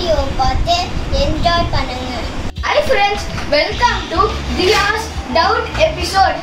Video பார்த்து enjoy பண்ணுங்க. Hi friends, welcome to Diya's Doubt episode.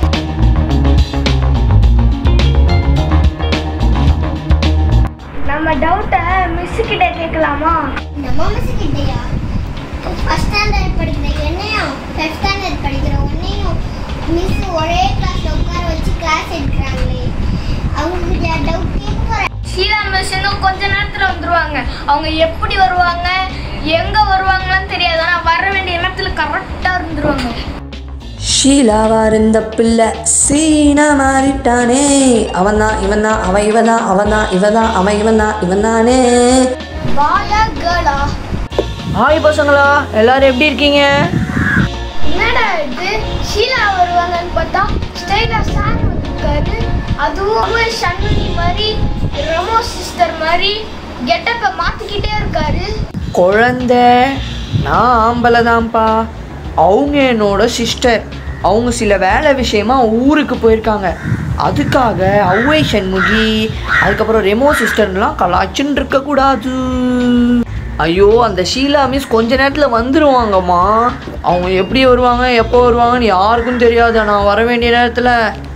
நம்ம டவுட்டை மிஸ் கிட்ட கேட்கலாமா? நம்ம மிஸ் கிட்டயா? ஃபர்ஸ்ட் ஸ்டாண்டர்ட் படிக்கிற என்னையும் ஃபிஃப்த் ஸ்டாண்டர்ட் படிக்கிற உன்னையும் மிஸ் ஒரே கிளாஸ்ல உட்கார வச்சு கிளாஸ் எடுக்கிறாங்களே, அவங்க கிட்ட டவுட் கேட்க போறேன். ஷீலா மிஸ் இன்னும் கொஞ்ச நேரத்துல வந்துருவாங்க. அவங்க எப்படி வருவாங்க, எங்க வருவாங்கன்னு தெரியாது, ஆனா வர வேண்டிய நேரத்துல கரெக்டா இருந்துருவாங்க. ஷீலாவா இருந்த பிள்ளை சீனா மாறிட்டானே, அவன்தான் இவன்தான் அவன் இவன்தான் அவன்தான் இவன்தான் அவன் இவன்தான் இவன் தானே. பாயா கேர்ளா? ஹாய் பசங்களா, எல்லாரும் எப்படி இருக்கீங்க? என்னடா இது, ஷீலா வருவாங்கன்னு பார்த்தா ஸ்டைலா சார் வந்திருக்காரு. அதுவும் சண்முகி மாதிரி ரமோ சிஸ்டர் மாதிரி கெட்டப்பை மாத்திக்கிட்டே இருக்காரு. குழந்தை, நான் ஆம்பளை தான்ப்பா. அவங்க என்னோட சிஸ்டர். அவங்க சில வேலை விஷயமா ஊருக்கு போயிருக்காங்க. அதுக்காக ஔவை சண்முகி அதுக்கப்புறம் ரெமோ சிஸ்டர்லாம் கலாச்சின்னு இருக்கக்கூடாது. ஐயோ, அந்த ஷீலா மிஸ் கொஞ்ச நேரத்தில் வந்துடுவாங்கம்மா. அவங்க எப்படி வருவாங்க எப்போ வருவாங்கன்னு யாருக்கும் தெரியாது. நான் வர வேண்டிய நேரத்தில்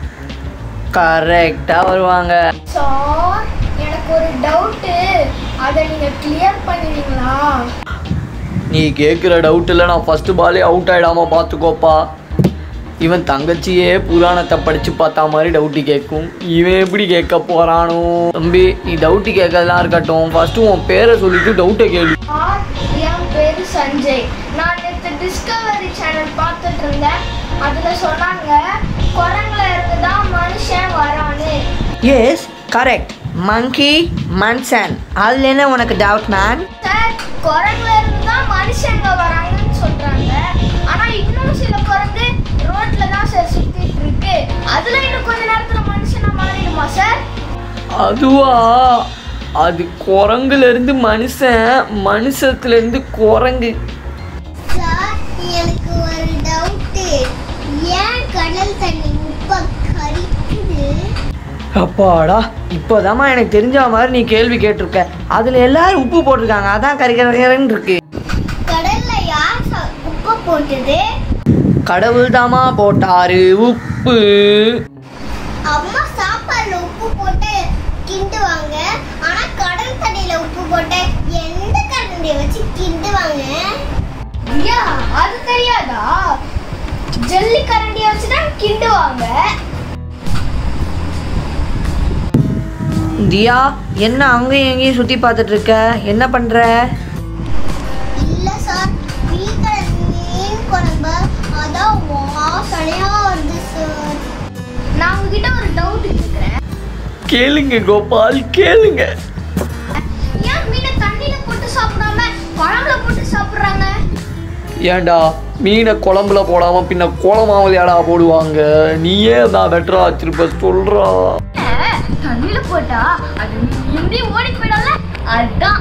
கரெக்டாக வருவாங்க. சார், எனக்கு ஒரு டவுட்டு, அதை நீங்கள் கிளியர் பண்ணுவீங்களா? நீ கேட்குற டவுட்டில் நான் ஃபஸ்ட்டு பாலே அவுட் ஆகிடாமல் பார்த்துக்கோப்பா. இவன் தங்கச்சியே புராணத்தை படித்து பார்த்தா மாதிரி டவுட்டி கேட்கும். இவன் எப்படி கேட்க போகிறானோ? தம்பி, நீ டவுட்டி கேட்கறதுலாம் இருக்கட்டும், ஃபஸ்ட்டு உன் பேரை சொல்லிட்டு டவுட்டை கேள்வி. என் பேர் சஞ்சய். நான் நேற்று டிஸ்கவரி சேனல் பார்த்துட்டு இருந்தேன். அதில் சொன்னாங்க குரங்குல இருந்து தான் மனுஷன் வரான்னு. Yes, correct. மங்கி மன்சன். அதில் என்ன உனக்கு டவுட் மேன்? சார், குரங்குல இருந்து தான் மனுஷங்க வராங்கன்னு சொல்கிறாங்க. ஆனால் இன்னும் சில குரங்கு ரோட்டில் தான் சார் சுற்றிட்டு இருக்கு. அதில் இன்னும் கொஞ்ச நேரத்தில் மனுஷனா மாறிடுமா சார்? அதுவா, அது குரங்குலேருந்து மனுஷன், மனுஷத்துலேருந்து குரங்கு. சார், எனக்கு ஒரு டவுட்டு, ஏன் கடல் தண்ணி உப்பை கரிக்குது? அப்பாடா, இப்போதாம்மா எனக்கு தெரிஞ்ச மாதிரி நீ கேள்வி கேட்டிருக்க. அதில் எல்லாரும் உப்பு போட்டிருக்காங்க, அதான் கரிகரன்னு இருக்கு. கடல்ல யார் உப்பை போட்டது? கடவுள் தாமா போட்டாரு உப்பு. அம்மா சாப்பாடுல உப்பு போட்டு கிண்டுவாங்க, ஆனா கடல் தண்ணியில உப்பு போட்டு எந்த கரண்டியை வச்சு கிண்டுவாங்க? ஐயா, அது தெரியாதா? ஜல்லி கரண்டியை வச்சு தான் கிண்டுவாங்க. தியா, என்ன அங்கேயும் எங்கேயும் சுற்றி பார்த்துட்டு இருக்க? என்ன பண்ணுற? இல்ல சார், வீட்டுல மீன் குழம்பு, அதான் வாசனையா வருது சார். நான் உங்ககிட்ட ஒரு டவுட் கேட்குறேன். கேளுங்க கோபால், கேளுங்க. ஏன் மீனை தண்ணியில போட்டு சாப்பிடாம குழம்புல போட்டு சாப்பிடுறாங்க? ஏன்டா மீனை குழம்புல போடாமல் பின்ன குளமாவது ஏடா போடுவாங்க? நீயே தான் பெட்டரா வச்சிருப்ப சொல்கிறா. தண்ணியில போட்டா அது இந்தி ஓடி போயிடல, அதுதான்.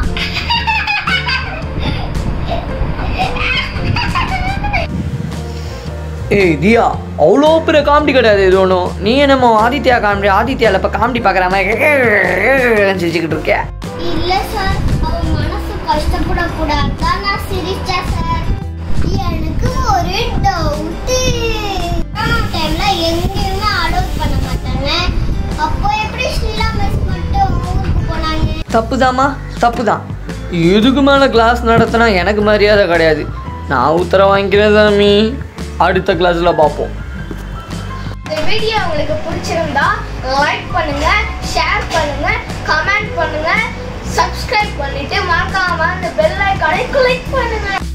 ஏய் தியா, அவ்வளோ பெரிய காமெடி கிடையாது இது ஒன்றும். நீ என்னமோ ஆதித்யா காமெடி, ஆதித்யாவில் இப்போ காமெடி பார்க்குற மாதிரி சிரிச்சுக்கிட்டு இருக்க. இல்ல சார், அவன் மனசு கஷ்டப்படக்கூடாது, நான் சிரிச்சேன் சார். எனக்கு ஒரு டவுட்டு, டைம்ல எங்கேயுமே அலோவ் பண்ண மாட்டாங்க, அப்போ எப்படி ஷீலா மிஸ் மட்டும் ஊருக்கு போனாங்க? தப்புதாம்மா, தப்புதான். இதுக்கு மேலே கிளாஸ் நடத்தினா எனக்கு மரியாதை கிடையாது. நான் உத்தரவு வாங்கிக்கிறேன் சாமி. அடுத்த கிளாஸில் பார்ப்போம். இந்த வீடியோ உங்களுக்கு பிடிச்சிருந்தா லைக் பண்ணுங்க, ஷேர் பண்ணுங்க, கமெண்ட் பண்ணுங்க, சப்ஸ்கிரைப் பண்ணிட்டு மறக்காம அந்த பெல் ஐகானை கிளிக் பண்ணுங்க.